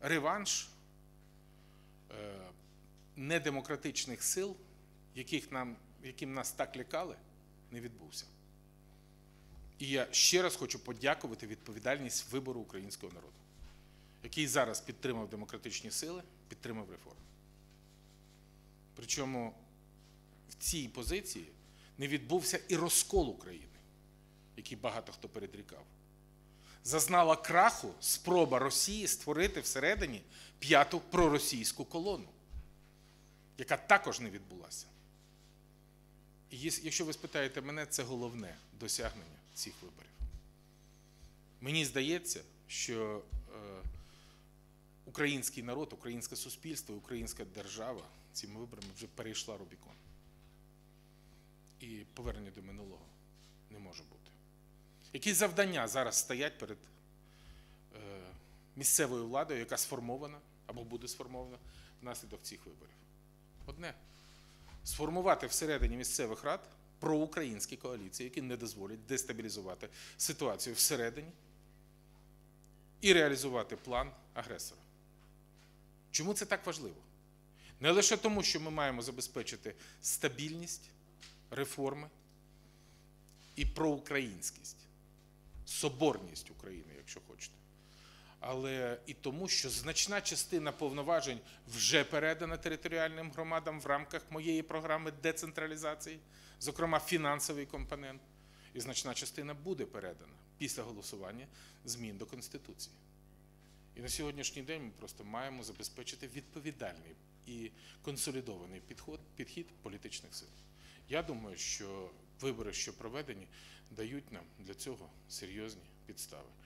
реванш недемократичних сил, яким нас так лякали, не відбувся. І я ще раз хочу подякувати відповідальність вибору українського народу, який зараз підтримав демократичні сили, підтримав реформи. Причому в цій позиції не відбувся і розкол України, який багато хто передрікав. Зазнала краху спроба Росії створити всередині п'яту проросійську колону, яка також не відбулася. І якщо ви спитаєте мене, це головне досягнення цих виборів. Мені здається, що український народ, українське суспільство, українська держава цими виборами вже перейшла Рубікон. І повернення до минулого не може бути. Які завдання зараз стоять перед місцевою владою, яка сформована або буде сформована внаслідок цих виборів? Одне – сформувати всередині місцевих рад проукраїнські коаліції, які не дозволять дестабілізувати ситуацію всередині і реалізувати план агресора. Чому це так важливо? Не лише тому, що ми маємо забезпечити стабільність, реформи і проукраїнськість, соборність України, якщо хочете, але і тому, що значна частина повноважень вже передана територіальним громадам в рамках моєї програми децентралізації, зокрема фінансовий компонент, і значна частина буде передана після голосування змін до Конституції. І на сьогоднішній день ми просто маємо забезпечити відповідальний і консолідований підхід політичних сил. Я думаю, що вибори, що проведені, дають нам для цього серйозні підстави.